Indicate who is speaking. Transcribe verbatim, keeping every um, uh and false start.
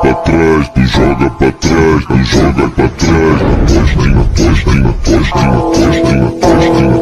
Speaker 1: pra trás, tu joga pra trás, tu joga pra trás. Tostinha, tostinha, tostinha, tostinha, tostinha.